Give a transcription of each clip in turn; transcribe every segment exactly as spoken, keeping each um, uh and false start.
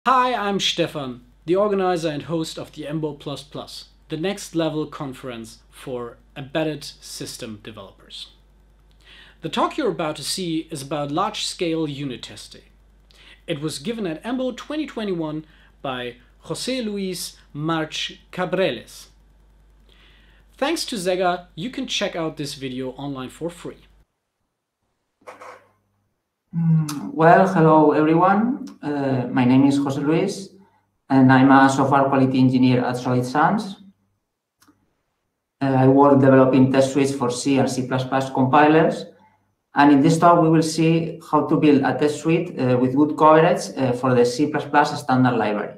Hi, I'm Stefan, the organizer and host of the emBO plus plus, the next level conference for embedded system developers. The talk you're about to see is about large-scale unit testing. It was given at emBO twenty twenty-one by Jose Luis March Cabrelles. Thanks to Zega, you can check out this video online for free. Well, hello everyone. Uh, my name is Jose Luis, and I'm a software quality engineer at Solid Sans. Uh, I work developing test suites for C and C plus plus compilers. And in this talk, we will see how to build a test suite uh, with good coverage uh, for the C plus plus standard library.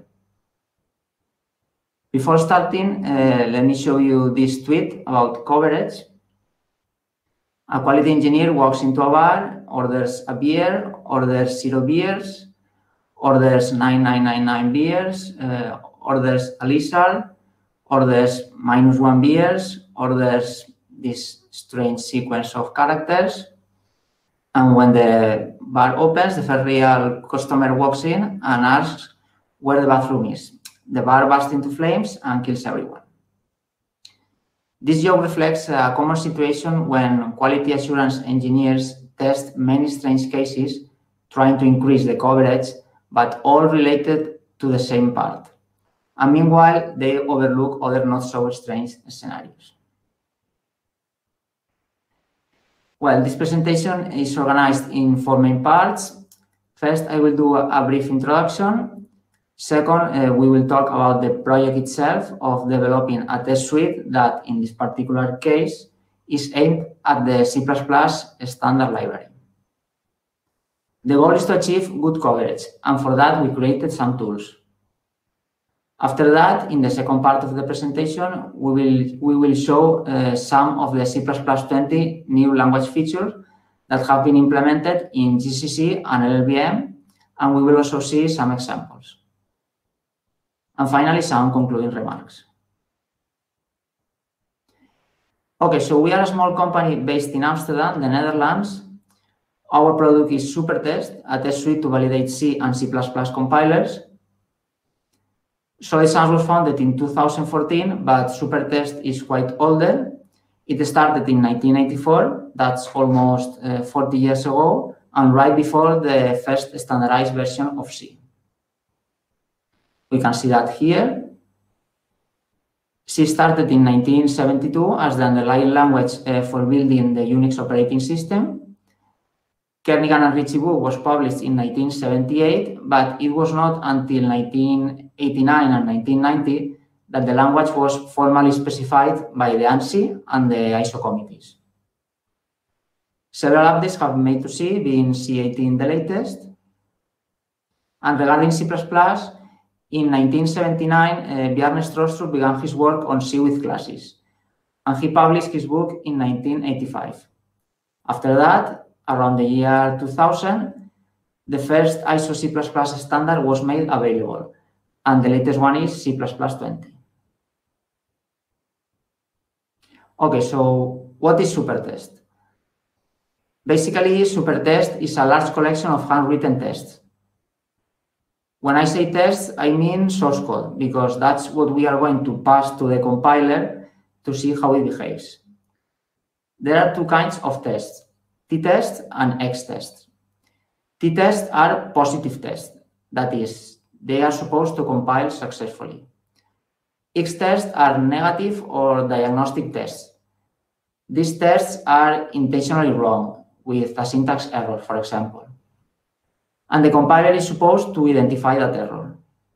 Before starting, uh, let me show you this tweet about coverage. A quality engineer walks into a bar, orders a beer, orders zero beers, orders nine nine nine nine beers, uh, orders a lizard, orders minus one beers, orders this strange sequence of characters. And when the bar opens, the first real customer walks in and asks where the bathroom is. The bar bursts into flames and kills everyone. This joke reflects a common situation when quality assurance engineers test many strange cases trying to increase the coverage, but all related to the same part. And meanwhile, they overlook other not so strange scenarios. Well, this presentation is organized in four main parts. First, I will do a brief introduction. Second, uh, we will talk about the project itself of developing a test suite that, in this particular case, is aimed at the C plus plus standard library. The goal is to achieve good coverage, and for that, we created some tools. After that, in the second part of the presentation, we will, we will show uh, some of the C plus plus twenty new language features that have been implemented in G C C and L L V M, and we will also see some examples. And finally, some concluding remarks. Okay, so we are a small company based in Amsterdam, the Netherlands. Our product is SuperTest, a test suite to validate C and C plus plus compilers. Solid Sans was founded in two thousand fourteen, but SuperTest is quite older. It started in nineteen eighty-four, that's almost uh, forty years ago, and right before the first standardized version of C. We can see that here. C started in nineteen seventy-two as the underlying language uh, for building the Unix operating system. Kernighan and Ritchie book was published in nineteen seventy-eight, but it was not until nineteen eighty-nine and nineteen ninety that the language was formally specified by the ANSI and the I S O committees. Several updates have been made to C, being C eighteen the latest. And regarding C plus plus, in nineteen seventy-nine, uh, Bjarne Stroustrup began his work on C with classes, and he published his book in nineteen eighty-five. After that, around the year two thousand, the first I S O C plus plus standard was made available, and the latest one is C plus plus twenty. Okay, so what is SuperTest? Basically, SuperTest is a large collection of handwritten tests. When I say tests, I mean source code, because that's what we are going to pass to the compiler to see how it behaves. There are two kinds of tests, t-tests and x-tests. T-tests are positive tests, that is, they are supposed to compile successfully. X-tests are negative or diagnostic tests. These tests are intentionally wrong, with a syntax error, for example. And the compiler is supposed to identify that error.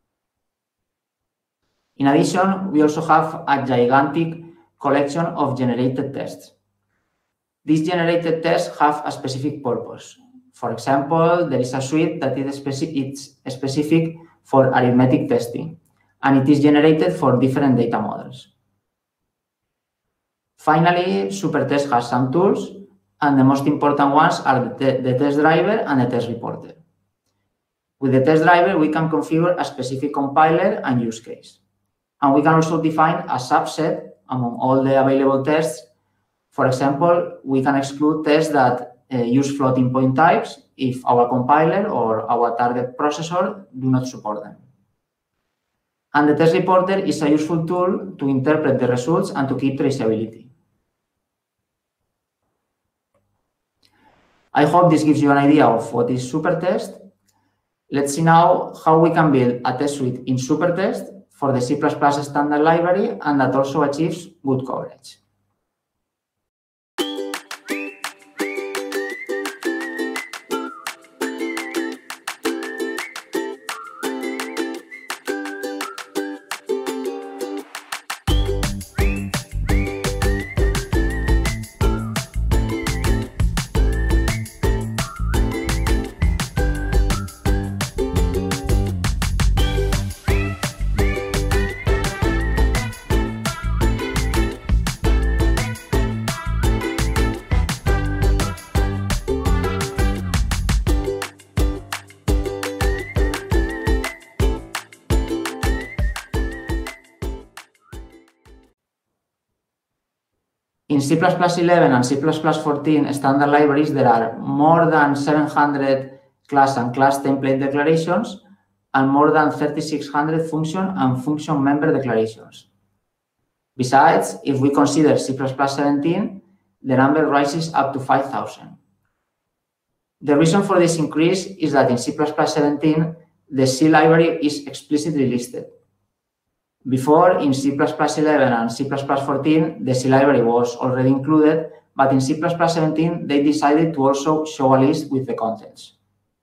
In addition, we also have a gigantic collection of generated tests. These generated tests have a specific purpose. For example, there is a suite that is speci- it's specific for arithmetic testing, and it is generated for different data models. Finally, SuperTest has some tools, and the most important ones are the, te the test driver and the test reporter. With the test driver, we can configure a specific compiler and use case. And we can also define a subset among all the available tests. For example, we can exclude tests that uh, use floating point types if our compiler or our target processor do not support them. And the test reporter is a useful tool to interpret the results and to keep traceability. I hope this gives you an idea of what is Supertest. Let's see now how we can build a test suite in Supertest for the C plus plus standard library and that also achieves good coverage. In C plus plus eleven and C plus plus fourteen standard libraries, there are more than seven hundred class and class template declarations and more than thirty-six hundred function and function member declarations. Besides, if we consider C plus plus seventeen, the number rises up to five thousand. The reason for this increase is that in C plus plus seventeen, the C library is explicitly listed. Before, in C plus plus eleven and C plus plus fourteen, the C library was already included, but in C plus plus seventeen, they decided to also show a list with the contents.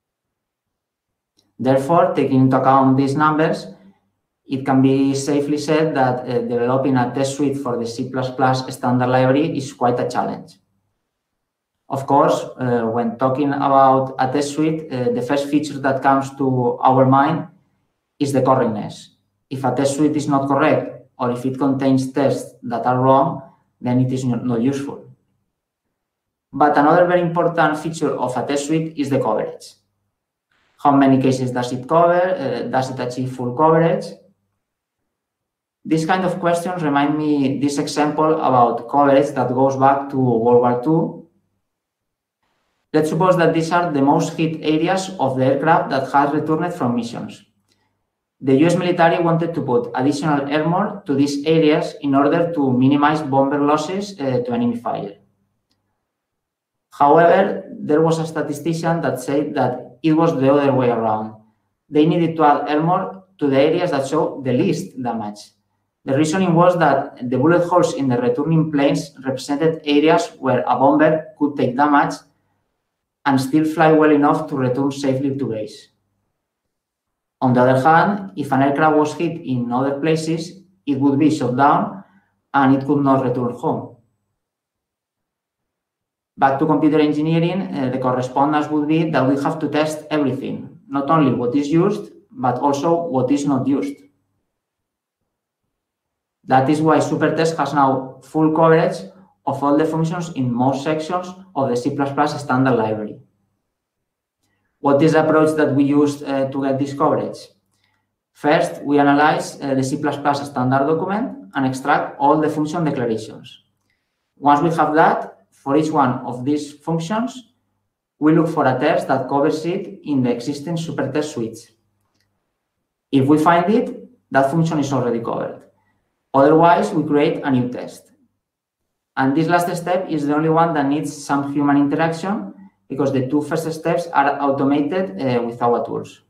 Therefore, taking into account these numbers, it can be safely said that uh, developing a test suite for the C plus plus standard library is quite a challenge. Of course, uh, when talking about a test suite, uh, the first feature that comes to our mind is the correctness. If a test suite is not correct, or if it contains tests that are wrong, then it is not, not useful. But another very important feature of a test suite is the coverage. How many cases does it cover? Uh, does it achieve full coverage? These kind of questions remind me this example about coverage that goes back to World War Two. Let's suppose that these are the most hit areas of the aircraft that has returned from missions. The U S military wanted to put additional armor to these areas in order to minimize bomber losses uh, to enemy fire. However, there was a statistician that said that it was the other way around. They needed to add armor to the areas that show the least damage. The reasoning was that the bullet holes in the returning planes represented areas where a bomber could take damage and still fly well enough to return safely to base. On the other hand, if an aircraft was hit in other places, it would be shot down and it could not return home. Back to computer engineering, uh, the correspondence would be that we have to test everything, not only what is used, but also what is not used. That is why Supertest has now full coverage of all the functions in most sections of the C plus plus standard library. What is the approach that we used uh, to get this coverage? First, we analyze uh, the C plus plus standard document and extract all the function declarations. Once we have that, for each one of these functions, we look for a test that covers it in the existing Supertest suites. If we find it, that function is already covered. Otherwise, we create a new test. And this last step is the only one that needs some human interaction, because the two first steps are automated uh, with our tools.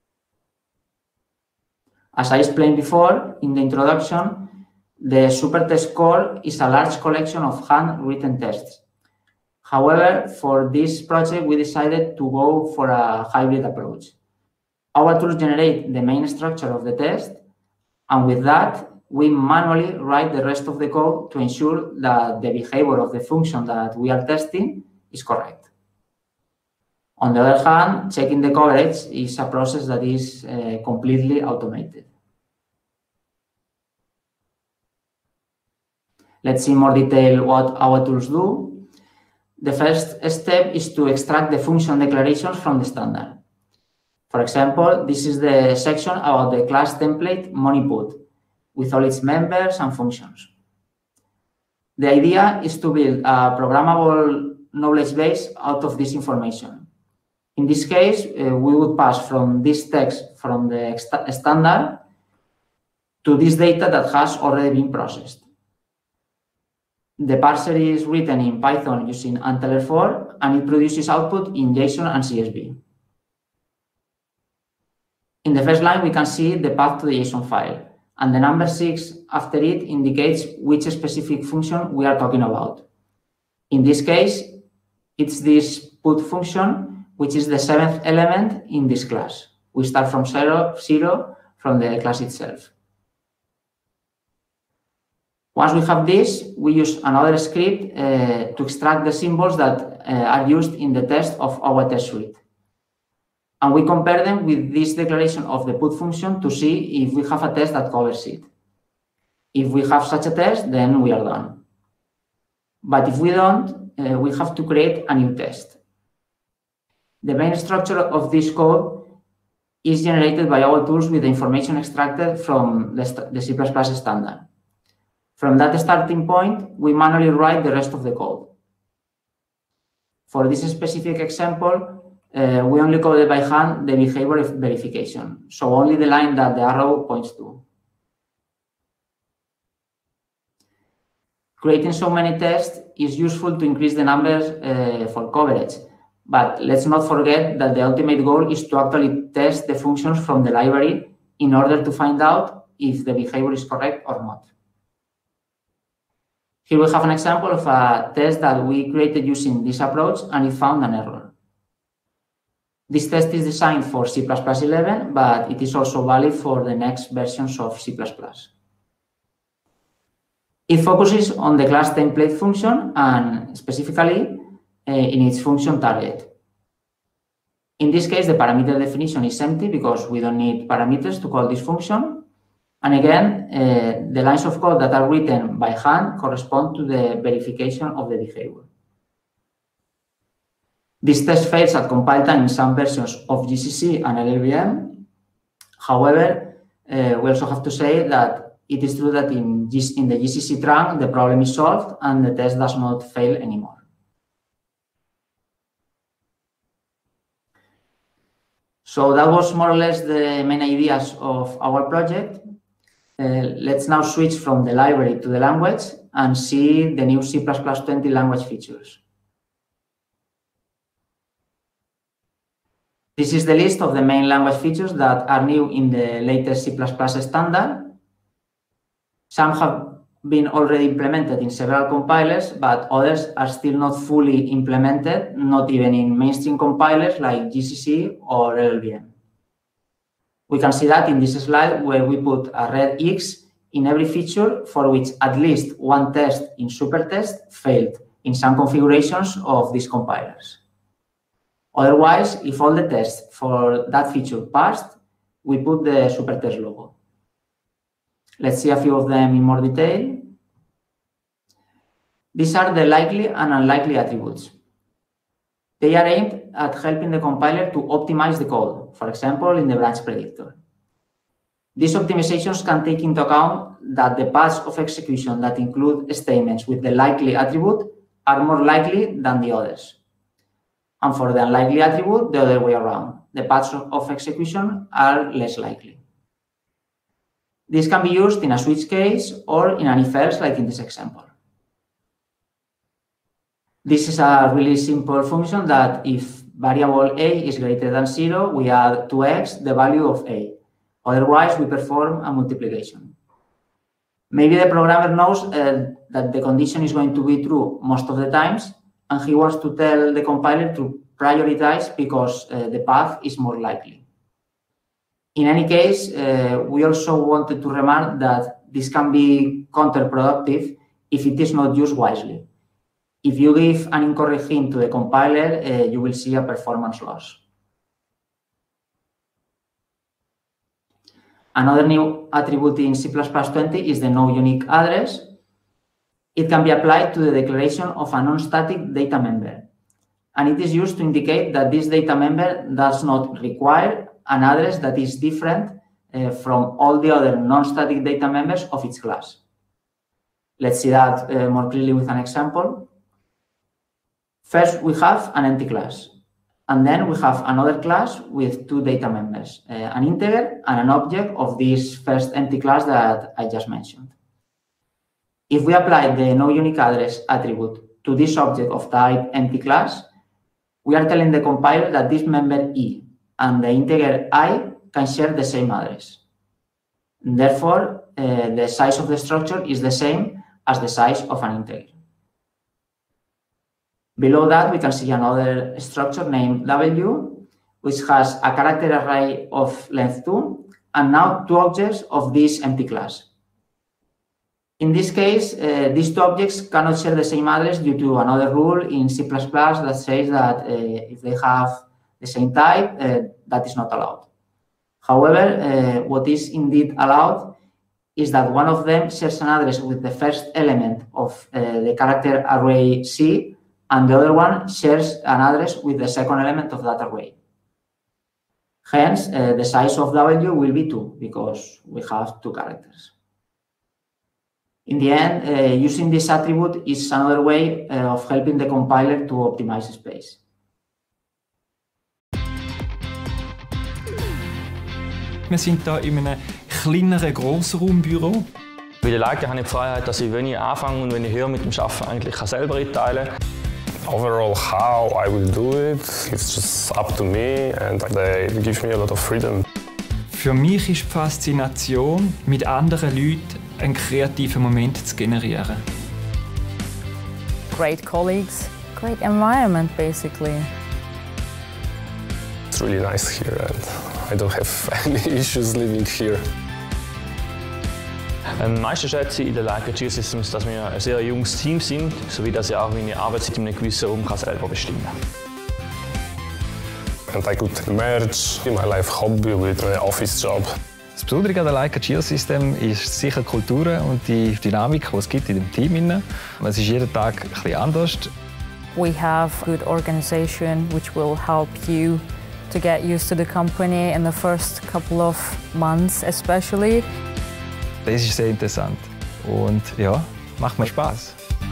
As I explained before in the introduction, the Supertest core is a large collection of handwritten tests. However, for this project, we decided to go for a hybrid approach. Our tools generate the main structure of the test, and with that, we manually write the rest of the code to ensure that the behavior of the function that we are testing is correct. On the other hand, checking the coverage is a process that is uh, completely automated. Let's see in more detail what our tools do. The first step is to extract the function declarations from the standard. For example, this is the section about the class template moneyput with all its members and functions. The idea is to build a programmable knowledge base out of this information. In this case, uh, we would pass from this text from the standard to this data that has already been processed. The parser is written in Python using Antler four, and it produces output in JSON and C S V. In the first line, we can see the path to the JSON file, and the number six after it indicates which specific function we are talking about. In this case, it's this put function, which is the seventh element in this class. We start from zero, zero from the class itself. Once we have this, we use another script uh, to extract the symbols that uh, are used in the test of our test suite. And we compare them with this declaration of the put function to see if we have a test that covers it. If we have such a test, then we are done. But if we don't, uh, we have to create a new test. The main structure of this code is generated by our tools with the information extracted from the, the C plus plus standard. From that starting point, we manually write the rest of the code. For this specific example, uh, we only coded by hand the behavior verification, so only the line that the arrow points to. Creating so many tests is useful to increase the numbers uh, for coverage, but let's not forget that the ultimate goal is to actually test the functions from the library in order to find out if the behavior is correct or not. Here we have an example of a test that we created using this approach, and it found an error. This test is designed for C plus plus eleven, but it is also valid for the next versions of C plus plus. It focuses on the class template function and specifically uh, in its function target. In this case, the parameter definition is empty because we don't need parameters to call this function. And again, uh, the lines of code that are written by hand correspond to the verification of the behavior. This test fails at compile time in some versions of G C C and L L V M. However, uh, we also have to say that it is true that in, G in the G C C trunk, the problem is solved and the test does not fail anymore. So that was more or less the main ideas of our project. Uh, let's now switch from the library to the language and see the new C plus plus twenty language features. This is the list of the main language features that are new in the latest C plus plus standard. Some have been already implemented in several compilers, but others are still not fully implemented, not even in mainstream compilers like G C C or L L V M. We can see that in this slide where we put a red X in every feature for which at least one test in supertest failed in some configurations of these compilers. Otherwise, if all the tests for that feature passed, we put the supertest logo. Let's see a few of them in more detail. These are the likely and unlikely attributes. They are aimed at helping the compiler to optimize the code, for example, in the branch predictor. These optimizations can take into account that the paths of execution that include statements with the likely attribute are more likely than the others. And for the unlikely attribute, the other way around. The paths of execution are less likely. This can be used in a switch case or in an if-else like in this example. This is a really simple function that if variable a is greater than zero, we add two x the value of a. Otherwise, we perform a multiplication. Maybe the programmer knows uh, that the condition is going to be true most of the times, and he wants to tell the compiler to prioritize because uh, the path is more likely. In any case, uh, we also wanted to remark that this can be counterproductive if it is not used wisely. If you give an incorrect hint to the compiler, uh, you will see a performance loss. Another new attribute in C plus plus twenty is the no unique address. It can be applied to the declaration of a non-static data member, and it is used to indicate that this data member does not require an address that is different uh, from all the other non-static data members of its class. Let's see that uh, more clearly with an example. First, we have an empty class. And then we have another class with two data members, uh, an integer and an object of this first empty class that I just mentioned. If we apply the noUniqueAddress attribute to this object of type empty class, we are telling the compiler that this member E and the integer I can share the same address. Therefore, uh, the size of the structure is the same as the size of an integer. Below that, we can see another structure named W, which has a character array of length two, and now two objects of this empty class. In this case, uh, these two objects cannot share the same address due to another rule in C plus plus that says that uh, if they have the same type, uh, that is not allowed. However, uh, what is indeed allowed is that one of them shares an address with the first element of uh, the character array C, and the other one shares an address with the second element of that array. Hence, uh, the size of W will be two, because we have two characters. In the end, uh, using this attribute is another way uh, of helping the compiler to optimize space. Wir sind hier in einem kleineren Grossraumbüro. Bei den Leitern habe ich die Freiheit, dass ich, wenn ich anfange und wenn ich höre mit dem Arbeiten, eigentlich selber einteilen kann. Overall, how I will do it, it's just up to me and they give me a lot of freedom. Für mich ist die Faszination, mit anderen Leuten einen kreativen Moment zu generieren. Great colleagues, great environment basically. It's really nice here and I don't have any issues living here. Am meisten schätze ich in den Leica Geosystems, dass wir ein sehr junges Team sind, sowie dass ich auch meine Arbeitszeit in einem gewissen Raum selber bestimmen kann. And I could merge my life hobby with my office job. Das Besondere an der Leica Geosystem ist sicher die Kultur und die Dynamik, die es gibt in dem Team. Es ist jeden Tag ein bisschen anders. We have good organization which will help you to get used to the company in the first couple of months especially. Das ist sehr interessant und ja, macht mir Spaß.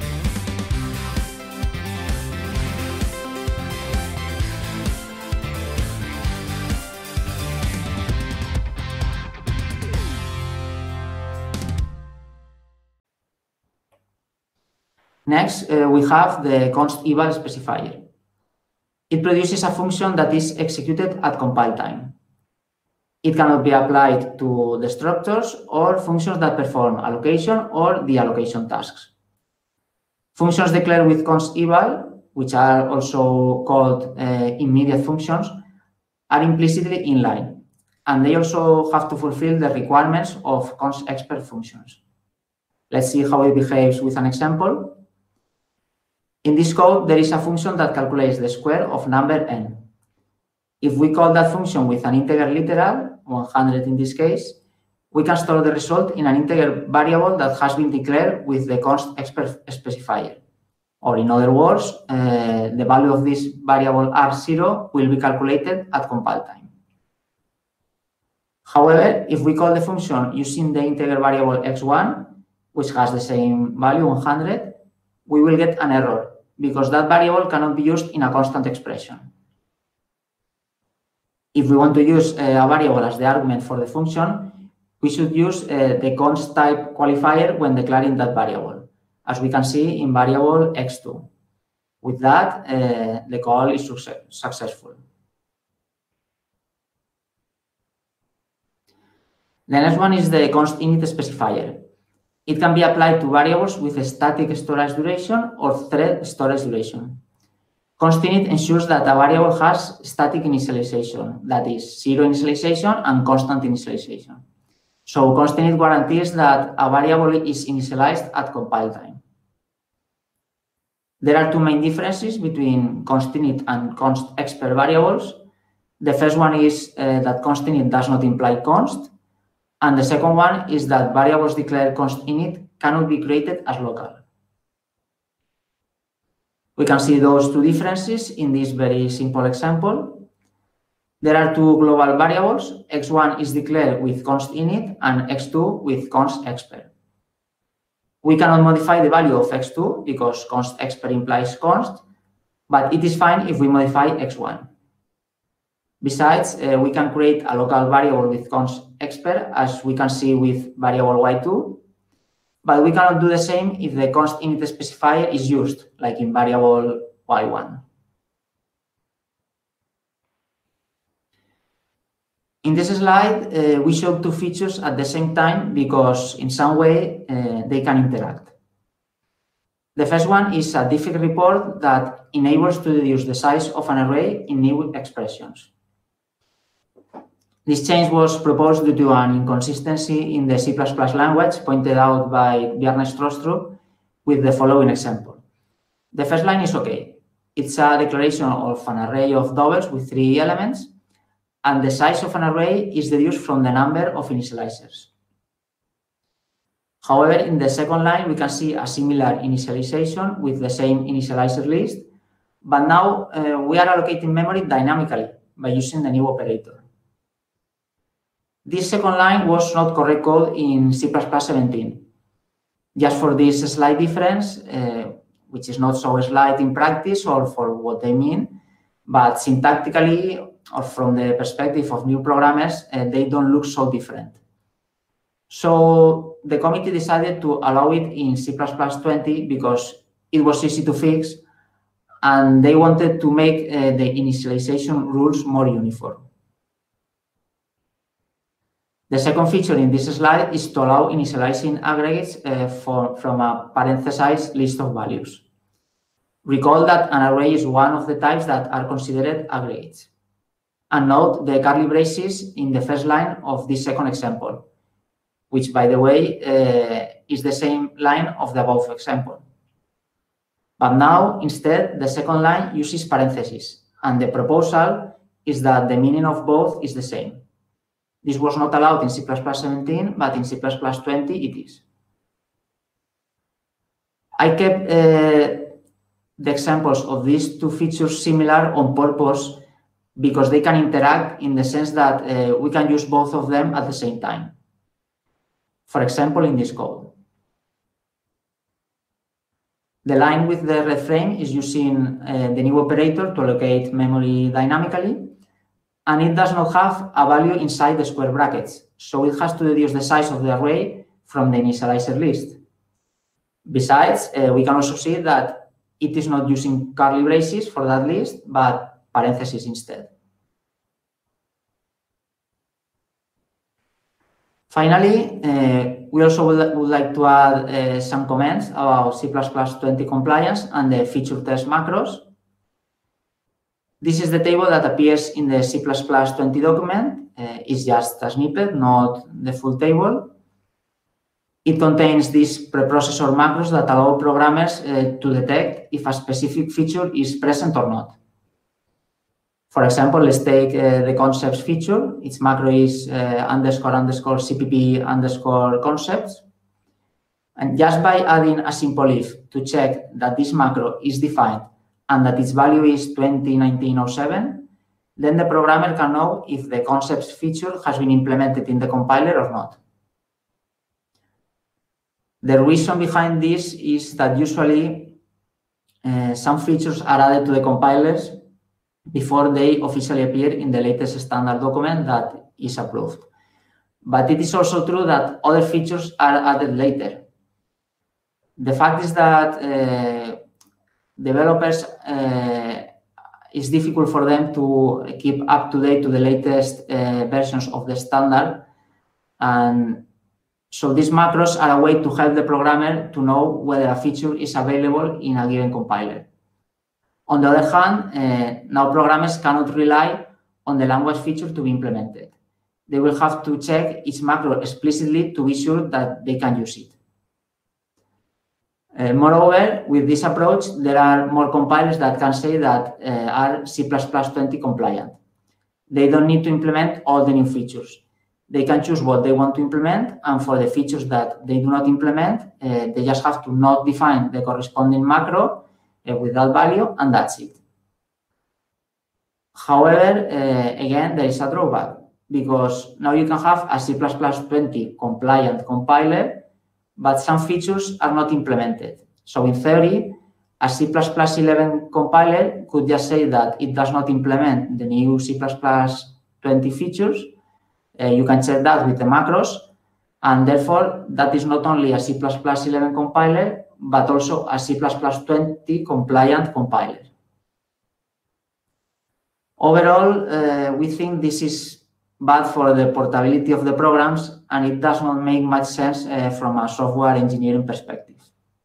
Next, uh, we have the const eval specifier. It produces a function that is executed at compile time. It cannot be applied to the structures or functions that perform allocation or deallocation tasks. Functions declared with const eval, which are also called uh, immediate functions, are implicitly inline, and they also have to fulfill the requirements of const expert functions. Let's see how it behaves with an example. In this code, there is a function that calculates the square of number n. If we call that function with an integer literal, one hundred in this case, we can store the result in an integer variable that has been declared with the const expert specifier. Or in other words, uh, the value of this variable r zero will be calculated at compile time. However, if we call the function using the integer variable x one, which has the same value, one hundred, we will get an error because that variable cannot be used in a constant expression. If we want to use uh, a variable as the argument for the function, we should use uh, the const type qualifier when declaring that variable, as we can see in variable x two. With that, uh, the call is success successful. The next one is the const init specifier. It can be applied to variables with a static storage duration or thread storage duration. Const init ensures that a variable has static initialization, that is, zero initialization and constant initialization. So const init guarantees that a variable is initialized at compile time. There are two main differences between const init and const expert variables. The first one is uh, that const init does not imply const. And the second one is that variables declared const init cannot be created as local. We can see those two differences in this very simple example. There are two global variables. x one is declared with const init and x two with const expert. We cannot modify the value of x two because const expert implies const, but it is fine if we modify x one. Besides, uh, we can create a local variable with const expert, as we can see with variable y two, but we cannot do the same if the const init specifier is used, like in variable y one. In this slide, uh, we show two features at the same time because in some way uh, they can interact. The first one is a defect report that enables to reduce the size of an array in new expressions. This change was proposed due to an inconsistency in the C plus plus language pointed out by Bjarne Strostrup with the following example. The first line is okay. It's a declaration of an array of doubles with three elements, and the size of an array is deduced from the number of initializers. However, in the second line, we can see a similar initialization with the same initializer list, but now uh, we are allocating memory dynamically by using the new operator. This second line was not correct code in C plus plus seventeen. Just for this slight difference, uh, which is not so slight in practice or for what they mean, but syntactically or from the perspective of new programmers, uh, they don't look so different. So the committee decided to allow it in C plus plus twenty because it was easy to fix and they wanted to make uh, the initialization rules more uniform. The second feature in this slide is to allow initializing aggregates uh, for, from a parenthesized list of values. Recall that an array is one of the types that are considered aggregates. And note the curly braces in the first line of this second example, which, by the way, uh, is the same line of the above example. But now, instead, the second line uses parentheses, and the proposal is that the meaning of both is the same. This was not allowed in C plus plus seventeen, but in C plus plus twenty it is. I kept uh, the examples of these two features similar on purpose because they can interact in the sense that uh, we can use both of them at the same time. For example, in this code. The line with the red frame is using uh, the new operator to allocate memory dynamically, and it does not have a value inside the square brackets, so it has to reduce the size of the array from the initializer list. Besides, uh, we can also see that it is not using curly braces for that list, but parentheses instead. Finally, uh, we also would, would like to add uh, some comments about C plus plus twenty compliance and the feature test macros. This is the table that appears in the C plus plus twenty document. Uh, it's just a snippet, not the full table. It contains these preprocessor macros that allow programmers uh, to detect if a specific feature is present or not. For example, let's take uh, the concepts feature. Its macro is uh, underscore underscore cpp underscore concepts. And just by adding a simple if to check that this macro is defined and that its value is twenty nineteen oh seven, then the programmer can know if the concepts feature has been implemented in the compiler or not. The reason behind this is that usually uh, some features are added to the compilers before they officially appear in the latest standard document that is approved. But it is also true that other features are added later. The fact is that uh, developers, uh, it's difficult for them to keep up to date to the latest uh, versions of the standard. And so these macros are a way to help the programmer to know whether a feature is available in a given compiler. On the other hand, uh, now programmers cannot rely on the language feature to be implemented. They will have to check each macro explicitly to be sure that they can use it. Uh, moreover, with this approach, there are more compilers that can say that uh, are C plus plus twenty compliant. They don't need to implement all the new features. They can choose what they want to implement, and for the features that they do not implement, uh, they just have to not define the corresponding macro uh, with that value, and that's it. However, uh, again, there is a drawback, because now you can have a C plus plus twenty compliant compiler, but some features are not implemented. So in theory, a C plus plus eleven compiler could just say that it does not implement the new C plus plus twenty features. Uh, you can check that with the macros, and therefore that is not only a C plus plus eleven compiler, but also a C plus plus twenty compliant compiler. Overall, uh, we think this is bad for the portability of the programs, and it does not make much sense uh, from a software engineering perspective.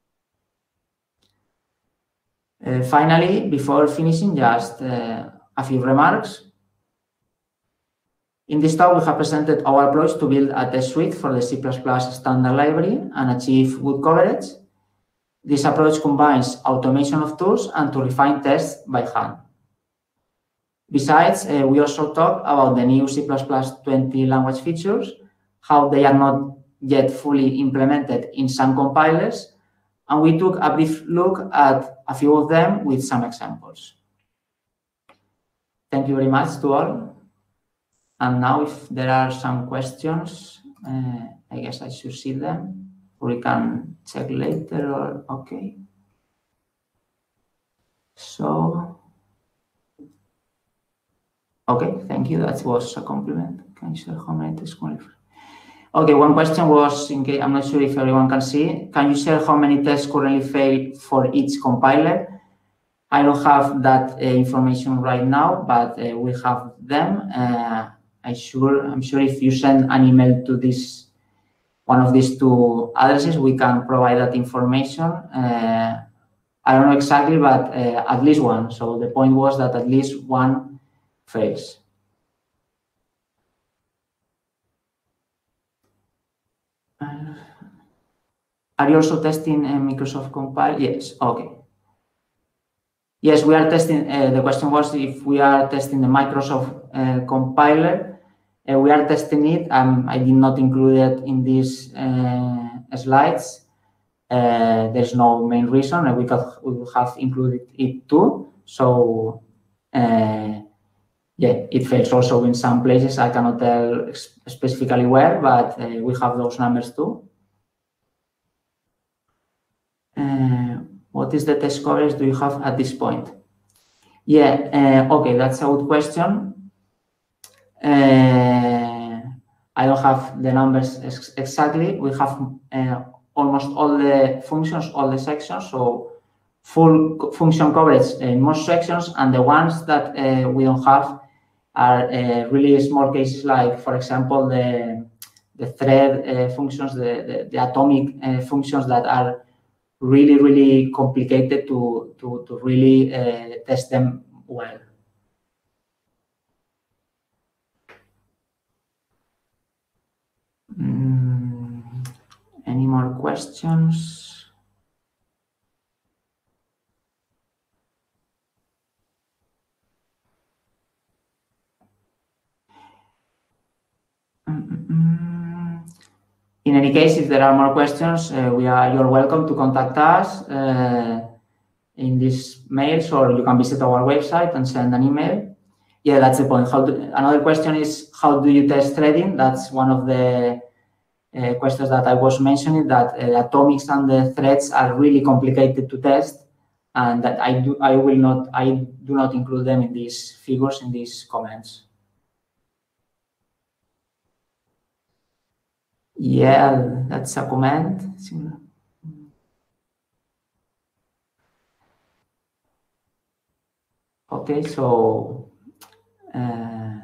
Uh, finally, before finishing, just uh, a few remarks. In this talk, we have presented our approach to build a test suite for the C plus plus standard library and achieve good coverage. This approach combines automation of tools and to refine tests by hand. Besides, uh, we also talk about the new C plus plus twenty language features, how they are not yet fully implemented in some compilers, and we took a brief look at a few of them with some examples. Thank you very much to all. And now if there are some questions, uh, I guess I should see them, or we can check later, or okay. So, okay, thank you. That was a compliment. Can you share how many tests currently? Okay, one question was, in case, I'm not sure if everyone can see, can you share how many tests currently fail for each compiler? I don't have that uh, information right now, but uh, we have them. Uh, I sure, I'm sure if you send an email to this, one of these two addresses, we can provide that information. Uh, I don't know exactly, but uh, at least one. So the point was that at least one fails. Uh, are you also testing uh, Microsoft Compile? Yes, okay. Yes, we are testing, uh, the question was if we are testing the Microsoft uh, compiler. Uh, we are testing it. Um, I did not include it in these uh, slides. Uh, there's no main reason. Uh, we could we would have included it too. So, uh, yeah, it fails also in some places. I cannot tell specifically where, but uh, we have those numbers too. Uh, what is the test coverage do you have at this point? Yeah, uh, okay, that's a good question. Uh, I don't have the numbers ex exactly. We have uh, almost all the functions, all the sections, so full function coverage in most sections, and the ones that uh, we don't have are uh, really small cases, like, for example, the, the thread uh, functions, the, the, the atomic uh, functions that are really, really complicated to, to, to really uh, test them well. Mm, any more questions? Mm-mm. In any case, if there are more questions, uh, we are you're welcome to contact us uh, in these mails, or you can visit our website and send an email. Yeah, that's the point. How do, another question is, how do you test threading? That's one of the uh, questions that I was mentioning, that uh, atomics and the threads are really complicated to test, and that I do I will not I do not include them in these figures, in these comments. Yeah, that's a comment. Okay, so uh,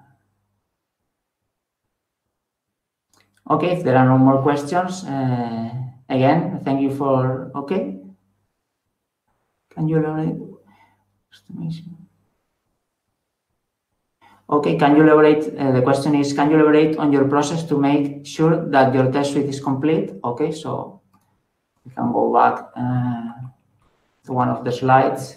okay, if there are no more questions, uh, again, thank you for. Okay, can you elaborate? Okay, can you elaborate? Uh, the question is, can you elaborate on your process to make sure that your test suite is complete? Okay, so we can go back uh, to one of the slides.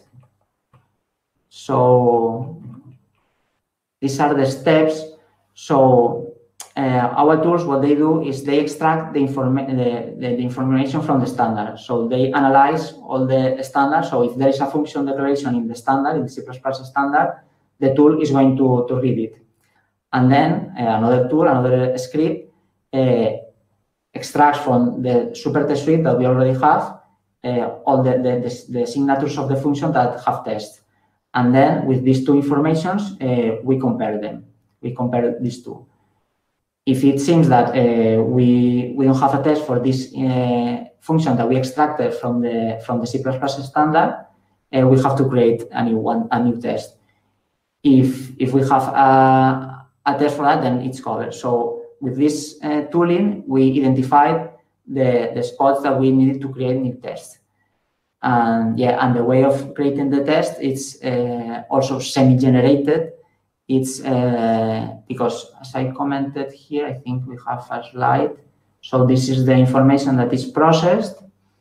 So these are the steps. So uh, our tools, what they do is they extract the, informa the, the, the information from the standard. So they analyze all the standards. So if there is a function declaration in the standard, in the C plus plus standard, the tool is going to, to read it. And then uh, another tool, another script, uh, extracts from the super test suite that we already have uh, all the, the, the, the signatures of the function that have tests. And then with these two informations, uh, we compare them. We compare these two. If it seems that uh, we, we don't have a test for this uh, function that we extracted from the, from the C plus plus standard, uh, we have to create a new one, a new test. If, if we have a, a test for that, then it's covered. So with this uh, tooling, we identified the, the spots that we needed to create new tests. And yeah, and the way of creating the test, it's uh, also semi-generated. It's uh, because, as I commented here, I think we have a slide. So this is the information that is processed.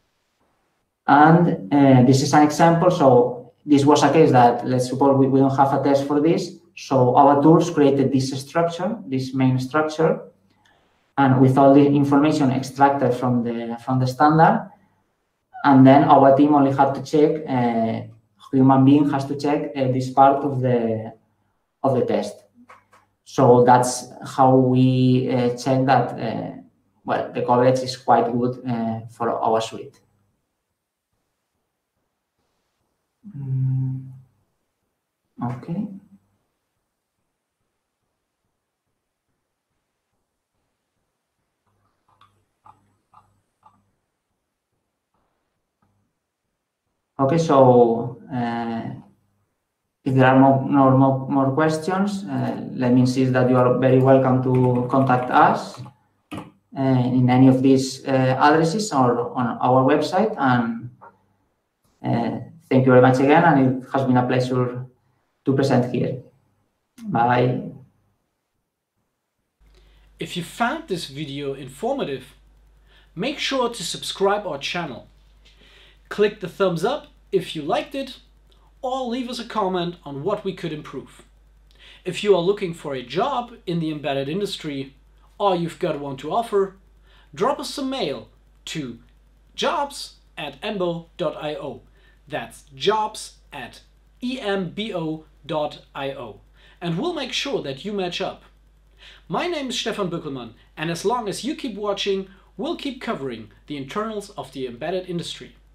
And uh, this is an example. So this was a case that, let's suppose we, we don't have a test for this. So our tools created this structure, this main structure. And with all the information extracted from the, from the standard. And then our team only had to check, uh, human being has to check uh, this part of the, of the test. So that's how we uh, check that, uh, well, the coverage is quite good uh, for our suite. Mm, okay. Okay, so uh, if there are more, more, more, more questions, uh, let me insist that you are very welcome to contact us uh, in any of these uh, addresses or on our website. And uh, thank you very much again, and it has been a pleasure to present here. Bye. If you found this video informative, make sure to subscribe our channel. Click the thumbs up if you liked it, or leave us a comment on what we could improve. If you are looking for a job in the embedded industry, or you've got one to offer, drop us a mail to jobs at embo dot i o. That's jobs at embo dot i o. And we'll make sure that you match up. My name is Stefan Bückelmann, and as long as you keep watching, we'll keep covering the internals of the embedded industry.